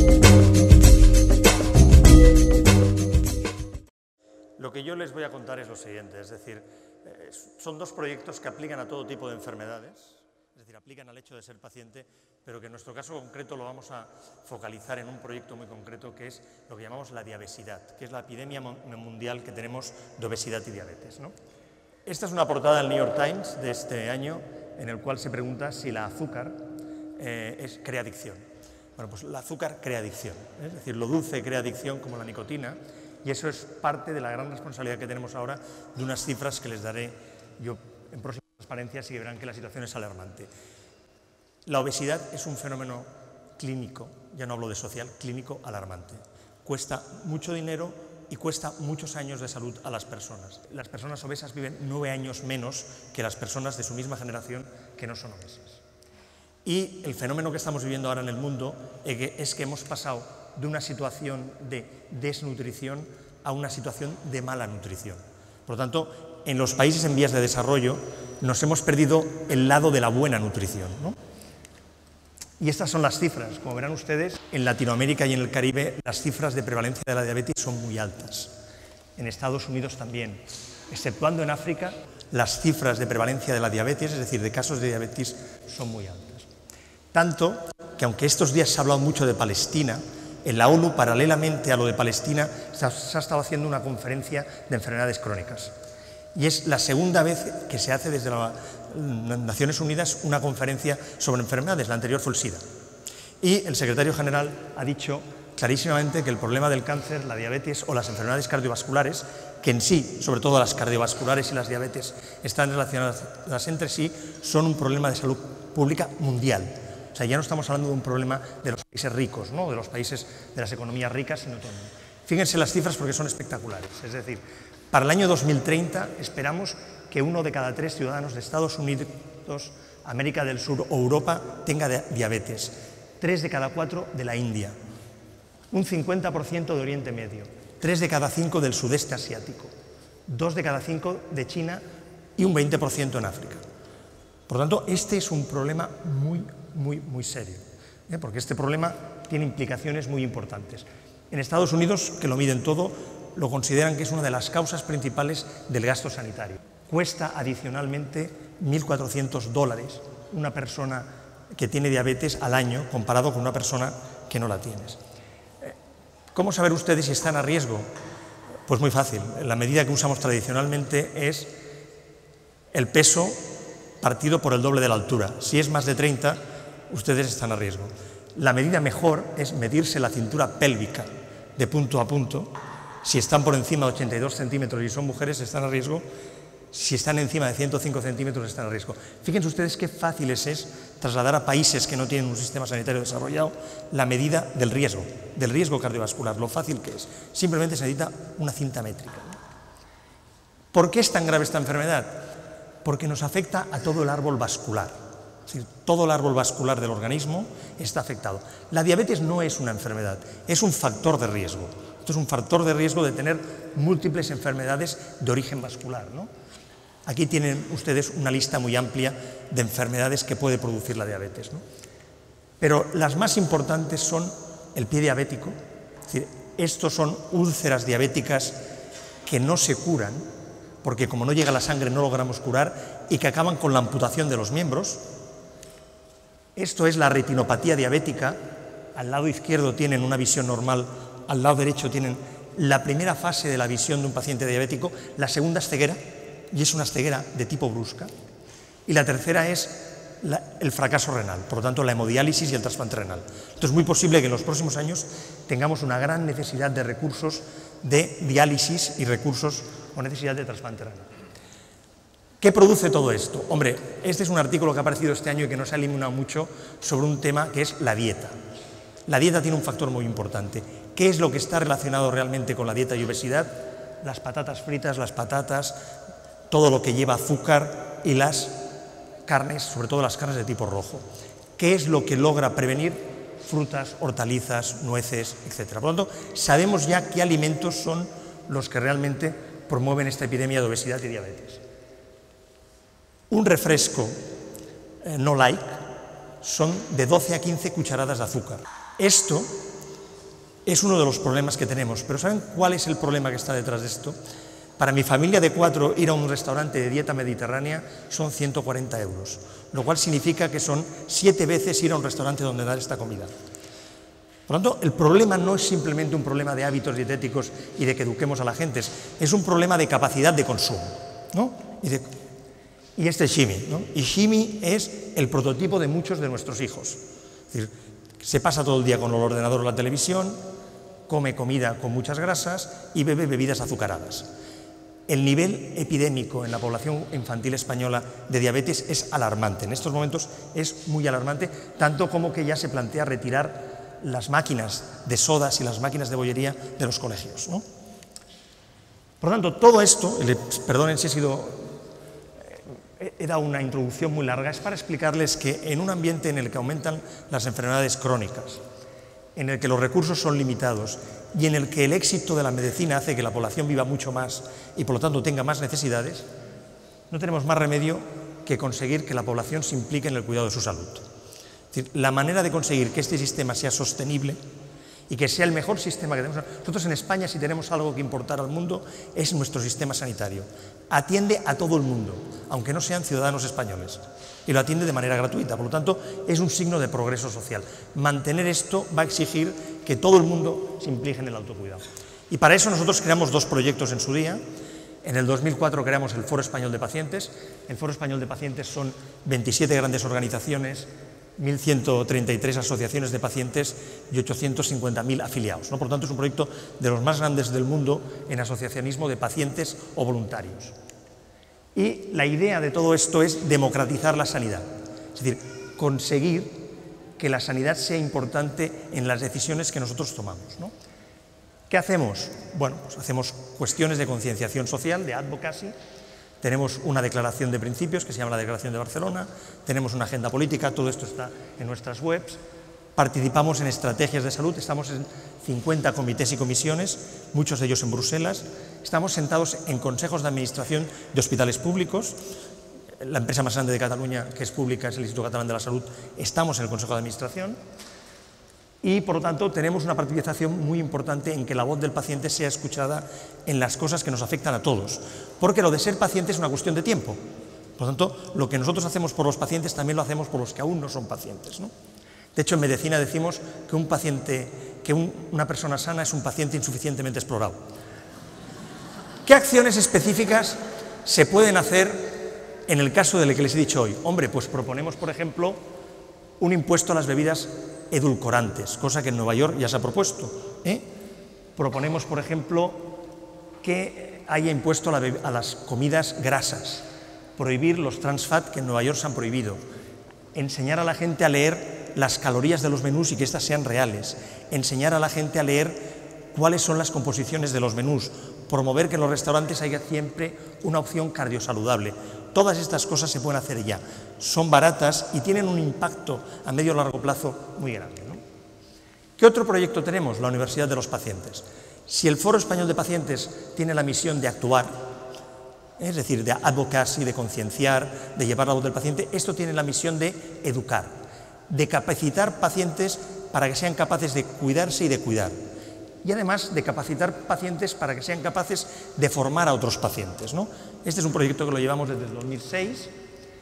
Lo que yo les voy a contar es lo siguiente, es decir, son dos proyectos que aplican a todo tipo de enfermedades, es decir, aplican al hecho de ser paciente, pero que en nuestro caso concreto lo vamos a focalizar en un proyecto muy concreto que es lo que llamamos la diabesidad, que es la epidemia mundial que tenemos de obesidad y diabetes, ¿no? Esta es una portada del New York Times de este año en el cual se pregunta si la azúcar crea adicción. Bueno, pues el azúcar crea adicción, es decir, lo dulce crea adicción como la nicotina. Y eso es parte de la gran responsabilidad que tenemos ahora de unas cifras que les daré yo en próximas transparencias y que verán que la situación es alarmante. La obesidad es un fenómeno clínico, ya no hablo de social, clínico alarmante. Cuesta mucho dinero y cuesta muchos años de salud a las personas. Las personas obesas viven 9 años menos que las personas de su misma generación que no son obesas. Y el fenómeno que estamos viviendo ahora en el mundo es que hemos pasado de una situación de desnutrición a una situación de mala nutrición. Por lo tanto, en los países en vías de desarrollo nos hemos perdido el lado de la buena nutrición, ¿no? Y estas son las cifras. Como verán ustedes, en Latinoamérica y en el Caribe las cifras de prevalencia de la diabetes son muy altas. En Estados Unidos también. Exceptuando en África, las cifras de prevalencia de la diabetes, es decir, de casos de diabetes, son muy altas. Tanto que, aunque estos días se ha hablado mucho de Palestina, en la ONU, paralelamente a lo de Palestina, se ha estado haciendo una conferencia de enfermedades crónicas. Y es la segunda vez que se hace desde las Naciones Unidas una conferencia sobre enfermedades. La anterior fue el SIDA. Y el secretario general ha dicho clarísimamente que el problema del cáncer, la diabetes o las enfermedades cardiovasculares, que en sí, sobre todo las cardiovasculares y las diabetes, están relacionadas entre sí, son un problema de salud pública mundial. O sea, ya no estamos hablando de un problema de los países ricos, ¿no?, de los países de las economías ricas, sino todo. Fíjense las cifras porque son espectaculares. Es decir, para el año 2030 esperamos que 1 de cada 3 ciudadanos de Estados Unidos, América del Sur o Europa tenga diabetes, 3 de cada 4 de la India, un 50% de Oriente Medio, 3 de cada 5 del sudeste asiático, 2 de cada 5 de China y un 20% en África. Por lo tanto, este es un problema muy serio, porque este problema tiene implicaciones muy importantes. En Estados Unidos, que lo miden todo, lo consideran que es una de las causas principales del gasto sanitario. Cuesta adicionalmente $1.400 una persona que tiene diabetes al año comparado con una persona que no la tiene. ¿Cómo saber ustedes si están a riesgo? Pues muy fácil. La medida que usamos tradicionalmente es el peso partido por el doble de la altura. Si es más de 30, ustedes están a riesgo. La medida mejor es medirse la cintura pélvica de punto a punto. Si están por encima de 82 centímetros y son mujeres, están a riesgo. Si están encima de 105 centímetros, están a riesgo. Fíjense ustedes qué fácil es trasladar a países que no tienen un sistema sanitario desarrollado la medida del riesgo cardiovascular, lo fácil que es. Simplemente se necesita una cinta métrica. ¿Por qué es tan grave esta enfermedad? Porque nos afecta a todo el árbol vascular. Es decir, todo el árbol vascular del organismo está afectado. La diabetes no es una enfermedad, es un factor de riesgo. Esto es un factor de riesgo de tener múltiples enfermedades de origen vascular, ¿no? Aquí tienen ustedes una lista muy amplia de enfermedades que puede producir la diabetes, ¿no? Pero las más importantes son el pie diabético, es decir, estos son úlceras diabéticas que no se curan, porque como no llega la sangre no logramos curar y que acaban con la amputación de los miembros. Esto es la retinopatía diabética. Al lado izquierdo tienen una visión normal, al lado derecho tienen la primera fase de la visión de un paciente diabético, la segunda es ceguera, y es una ceguera de tipo brusca, y la tercera es el fracaso renal, por lo tanto la hemodiálisis y el trasplante renal. Entonces es muy posible que en los próximos años tengamos una gran necesidad de recursos de diálisis y recursos o necesidad de trasplante renal. ¿Qué produce todo esto? Hombre, este es un artículo que ha aparecido este año y que nos ha eliminado mucho sobre un tema que es la dieta. La dieta tiene un factor muy importante. ¿Qué es lo que está relacionado realmente con la dieta y obesidad? Las patatas fritas, las patatas, todo lo que lleva azúcar y las carnes, sobre todo las carnes de tipo rojo. ¿Qué es lo que logra prevenir? Frutas, hortalizas, nueces, etc. Por lo tanto, sabemos ya qué alimentos son los que realmente promueven esta epidemia de obesidad y diabetes. Un refresco no light son de 12 a 15 cucharadas de azúcar. Esto es uno de los problemas que tenemos. Pero ¿saben cuál es el problema que está detrás de esto? Para mi familia de 4, ir a un restaurante de dieta mediterránea son 140 euros, lo cual significa que son 7 veces ir a un restaurante donde dar esta comida. Por lo tanto, el problema no es simplemente un problema de hábitos dietéticos y de que eduquemos a la gente, es un problema de capacidad de consumo, ¿no? Y este es Shimi, ¿no? Y Shimi es el prototipo de muchos de nuestros hijos. Es decir, se pasa todo el día con el ordenador o la televisión, come comida con muchas grasas y bebe bebidas azucaradas. El nivel epidémico en la población infantil española de diabetes es alarmante. En estos momentos es muy alarmante, tanto como que ya se plantea retirar las máquinas de sodas y las máquinas de bollería de los colegios, ¿no? Por lo tanto, todo esto, perdonen si he dado una introducción muy larga, es para explicarles que en un ambiente en el que aumentan las enfermedades crónicas, en el que los recursos son limitados y en el que el éxito de la medicina hace que la población viva mucho más y por lo tanto tenga más necesidades, no tenemos más remedio que conseguir que la población se implique en el cuidado de su salud. Es decir, la manera de conseguir que este sistema sea sostenible y que sea el mejor sistema que tenemos. Nosotros en España, si tenemos algo que importar al mundo, es nuestro sistema sanitario. Atiende a todo el mundo, aunque no sean ciudadanos españoles, y lo atiende de manera gratuita. Por lo tanto, es un signo de progreso social. Mantener esto va a exigir que todo el mundo se implique en el autocuidado. Y para eso nosotros creamos 2 proyectos en su día. En el 2004 creamos el Foro Español de Pacientes. El Foro Español de Pacientes son 27 grandes organizaciones, 1.133 asociaciones de pacientes y 850.000 afiliados, ¿no? Por lo tanto, es un proyecto de los más grandes del mundo en asociacionismo de pacientes o voluntarios. Y la idea de todo esto es democratizar la sanidad, es decir, conseguir que la sanidad sea importante en las decisiones que nosotros tomamos, ¿no? ¿Qué hacemos? Bueno, pues hacemos cuestiones de concienciación social, de advocacy. Tenemos una declaración de principios que se llama la Declaración de Barcelona, tenemos una agenda política, todo esto está en nuestras webs, participamos en estrategias de salud, estamos en 50 comités y comisiones, muchos de ellos en Bruselas, estamos sentados en consejos de administración de hospitales públicos, la empresa más grande de Cataluña, que es pública, es el Instituto Catalán de la Salud, estamos en el consejo de administración y, por lo tanto, tenemos una participación muy importante en que la voz del paciente sea escuchada en las cosas que nos afectan a todos, porque lo de ser paciente es una cuestión de tiempo. Por lo tanto, lo que nosotros hacemos por los pacientes también lo hacemos por los que aún no son pacientes, ¿no? De hecho, en medicina decimos que una persona sana es un paciente insuficientemente explorado. ¿Qué acciones específicas se pueden hacer en el caso del que les he dicho hoy? Hombre, pues proponemos, por ejemplo, un impuesto a las bebidas edulcorantes, cosa que en Nueva York ya se ha propuesto, ¿eh? Proponemos, por ejemplo, que haya impuesto a las comidas grasas, prohibir los trans fat que en Nueva York se han prohibido, enseñar a la gente a leer las calorías de los menús y que éstas sean reales, enseñar a la gente a leer cuáles son las composiciones de los menús, promover que en los restaurantes haya siempre una opción cardiosaludable. Todas estas cosas se pueden hacer ya, son baratas y tienen un impacto a medio y largo plazo muy grande, ¿no? ¿Qué otro proyecto tenemos? La Universidad de los Pacientes. Si el Foro Español de Pacientes tiene la misión de actuar, es decir, de advocacy, de concienciar, de llevar la voz del paciente, esto tiene la misión de educar, de capacitar pacientes para que sean capaces de cuidarse y de cuidar. Y además de capacitar pacientes para que sean capaces de formar a otros pacientes, ¿no? Este es un proyecto que lo llevamos desde el 2006.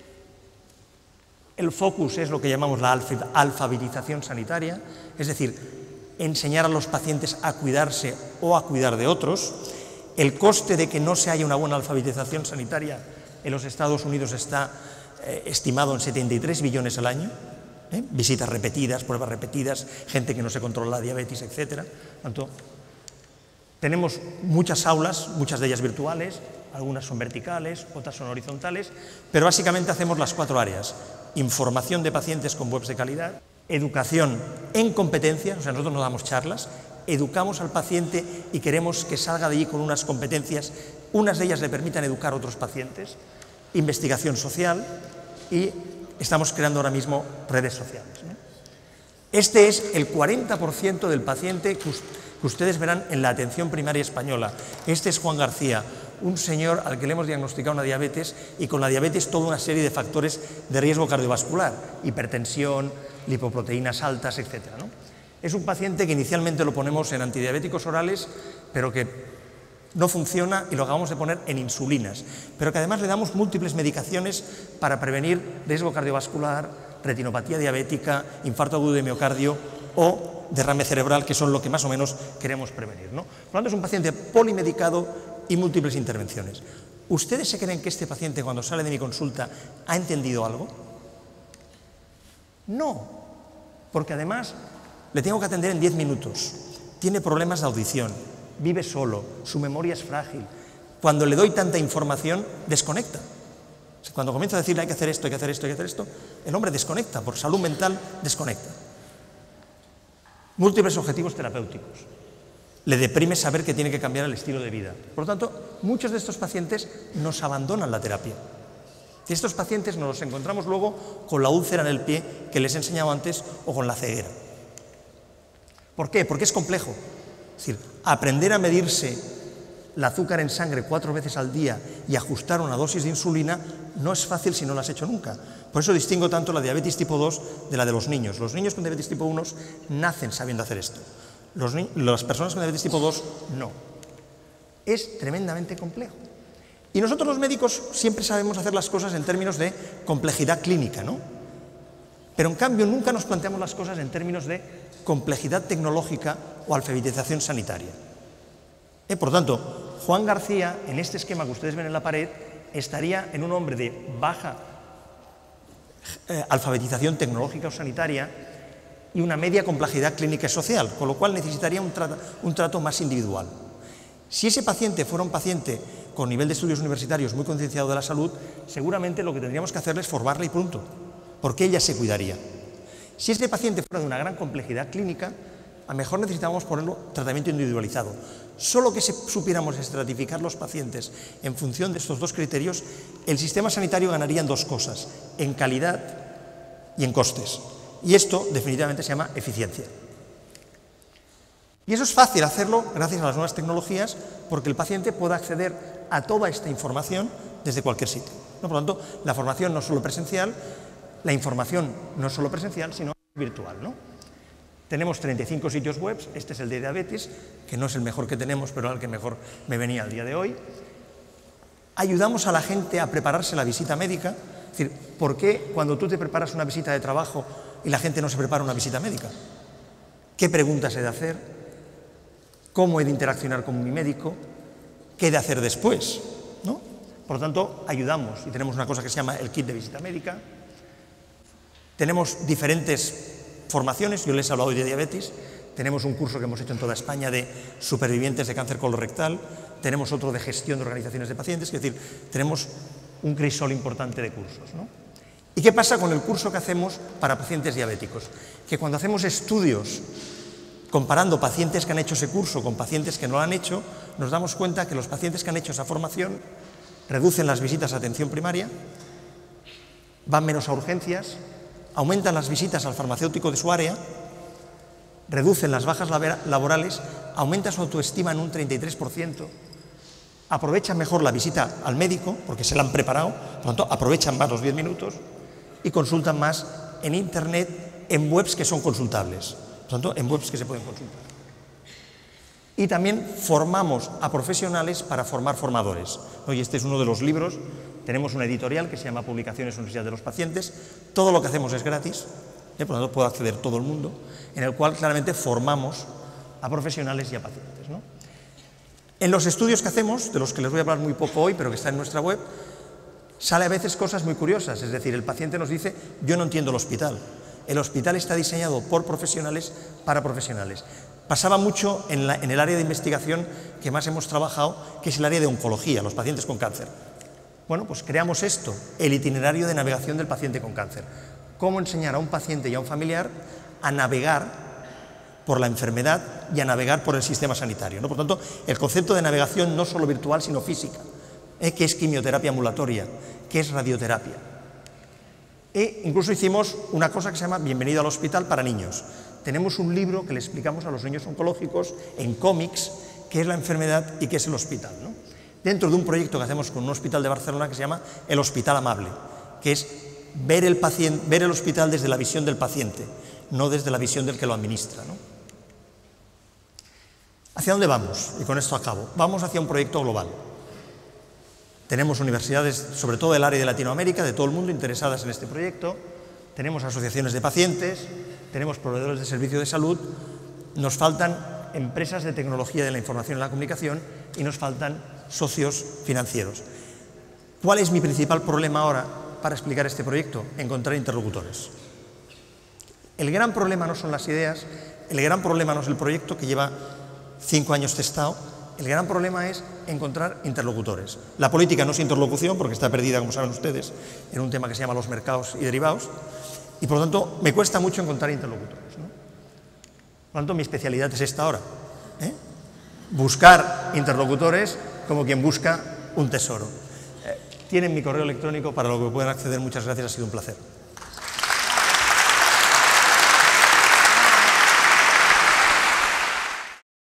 El focus es lo que llamamos la alfabetización sanitaria, es decir, enseñar a los pacientes a cuidarse o a cuidar de otros. El coste de que no se haya una buena alfabetización sanitaria en los Estados Unidos está estimado en 73 billones al año. Visitas repetidas, pruebas repetidas, gente que no se controla la diabetes, etc. Tanto, tenemos muchas aulas, muchas de ellas virtuales, algunas son verticales, otras son horizontales, pero básicamente hacemos las 4 áreas: información de pacientes con webs de calidad, educación en competencias, o sea, nosotros no damos charlas, educamos al paciente y queremos que salga de allí con unas competencias, unas de ellas le permitan educar a otros pacientes, investigación social y estamos creando ahora mismo redes sociales, ¿no? Este es el 40% del paciente que ustedes verán en la atención primaria española. Este es Juan García, un señor al que le hemos diagnosticado una diabetes y con la diabetes toda una serie de factores de riesgo cardiovascular, hipertensión, lipoproteínas altas, etc., ¿no? Es un paciente que inicialmente lo ponemos en antidiabéticos orales, pero que no funciona y lo acabamos de poner en insulinas, pero que además le damos múltiples medicaciones para prevenir riesgo cardiovascular, retinopatía diabética, infarto agudo de miocardio o derrame cerebral, que son lo que más o menos queremos prevenir, ¿no? Por lo tanto, es un paciente polimedicado y múltiples intervenciones. ¿Ustedes se creen que este paciente, cuando sale de mi consulta, ha entendido algo? No, porque además le tengo que atender en 10 minutos, tiene problemas de audición, vive solo, su memoria es frágil. Cuando le doy tanta información, desconecta. Cuando comienzo a decirle hay que hacer esto, hay que hacer esto, hay que hacer esto, el hombre desconecta, por salud mental desconecta. Múltiples objetivos terapéuticos. Le deprime saber que tiene que cambiar el estilo de vida. Por lo tanto, muchos de estos pacientes nos abandonan la terapia. Y estos pacientes nos los encontramos luego con la úlcera en el pie que les he enseñado antes o con la ceguera. ¿Por qué? Porque es complejo. Es decir, aprender a medirse el azúcar en sangre 4 veces al día y ajustar una dosis de insulina no es fácil si no lo has hecho nunca. Por eso distingo tanto la diabetes tipo 2 de la de los niños. Los niños con diabetes tipo 1 nacen sabiendo hacer esto. Las personas con diabetes tipo 2 no. Es tremendamente complejo. Y nosotros los médicos siempre sabemos hacer las cosas en términos de complejidad clínica, ¿no? Pero en cambio nunca nos planteamos las cosas en términos de complejidad tecnológica o alfabetización sanitaria. Por lo tanto, Juan García, en este esquema que ustedes ven en la pared, estaría en un hombre de baja alfabetización tecnológica o sanitaria y una media complejidad clínica y social, con lo cual necesitaría un trato más individual. Si ese paciente fuera un paciente con nivel de estudios universitarios muy concienciado de la salud, seguramente lo que tendríamos que hacerle es formarle y punto, porque ella se cuidaría. Si este paciente fuera de una gran complejidad clínica, a lo mejor necesitábamos ponerlo tratamiento individualizado. Solo que supiéramos estratificar los pacientes en función de estos dos criterios, el sistema sanitario ganaría en dos cosas, en calidad y en costes. Y esto definitivamente se llama eficiencia. Y eso es fácil hacerlo gracias a las nuevas tecnologías, porque el paciente puede acceder a toda esta información desde cualquier sitio, ¿no? Por lo tanto, la formación no es solo presencial, la información no es solo presencial, sino virtual, ¿no? Tenemos 35 sitios web, este es el de diabetes, que no es el mejor que tenemos, pero al que mejor me venía al día de hoy. Ayudamos a la gente a prepararse la visita médica. Es decir, ¿por qué cuando tú te preparas una visita de trabajo y la gente no se prepara una visita médica? ¿Qué preguntas he de hacer? ¿Cómo he de interaccionar con mi médico? ¿Qué he de hacer después? ¿No? Por lo tanto, ayudamos y tenemos una cosa que se llama el kit de visita médica. Tenemos diferentes formaciones, yo les he hablado hoy de diabetes, tenemos un curso que hemos hecho en toda España de supervivientes de cáncer colorectal, tenemos otro de gestión de organizaciones de pacientes, es decir, tenemos un crisol importante de cursos, ¿no? ¿Y qué pasa con el curso que hacemos para pacientes diabéticos? Que cuando hacemos estudios comparando pacientes que han hecho ese curso con pacientes que no lo han hecho, nos damos cuenta que los pacientes que han hecho esa formación reducen las visitas a atención primaria, van menos a urgencias, aumentan las visitas al farmacéutico de su área, reducen las bajas laborales, aumenta su autoestima en un 33%, aprovechan mejor la visita al médico, porque se la han preparado, por lo tanto aprovechan más los 10 minutos y consultan más en internet, en webs que son consultables, por lo tanto en webs que se pueden consultar. Y también formamos a profesionales para formar formadores, ¿no? Y este es uno de los libros. Tenemos una editorial que se llama Publicaciones Universidad de los Pacientes. Todo lo que hacemos es gratis, por lo tanto puede acceder todo el mundo, en el cual claramente formamos a profesionales y a pacientes, ¿no? En los estudios que hacemos, de los que les voy a hablar muy poco hoy, pero que están en nuestra web, sale a veces cosas muy curiosas. Es decir, el paciente nos dice, yo no entiendo el hospital. El hospital está diseñado por profesionales para profesionales. Pasaba mucho en el área de investigación que más hemos trabajado, que es el área de oncología, los pacientes con cáncer. Bueno, pues creamos esto, el itinerario de navegación del paciente con cáncer. Cómo enseñar a un paciente y a un familiar a navegar por la enfermedad y a navegar por el sistema sanitario, ¿no? Por tanto, el concepto de navegación no solo virtual, sino física, que es quimioterapia ambulatoria, que es radioterapia. E incluso hicimos una cosa que se llama Bienvenido al Hospital para niños. Tenemos un libro que le explicamos a los niños oncológicos en cómics qué es la enfermedad y qué es el hospital, ¿no? Dentro de un proyecto que hacemos con un hospital de Barcelona que se llama el Hospital Amable, que es ver el hospital desde la visión del paciente, no desde la visión del que lo administra, ¿no? ¿Hacia dónde vamos? Y con esto acabo. Vamos hacia un proyecto global. Tenemos universidades, sobre todo del área de Latinoamérica, de todo el mundo, interesadas en este proyecto. Tenemos asociaciones de pacientes, tenemos proveedores de servicios de salud. Nos faltan empresas de tecnología de la información y la comunicación y nos faltan socios financieros. ¿Cuál es mi principal problema ahora para explicar este proyecto? Encontrar interlocutores. El gran problema no son las ideas, el gran problema no es el proyecto que lleva 5 años testado, el gran problema es encontrar interlocutores. La política no es interlocución porque está perdida, como saben ustedes, en un tema que se llama los mercados y derivados y por lo tanto me cuesta mucho encontrar interlocutores, ¿no? Por lo tanto mi especialidad es esta ahora, buscar interlocutores como quien busca un tesoro. Tienen mi correo electrónico para lo que puedan acceder. Muchas gracias, ha sido un placer.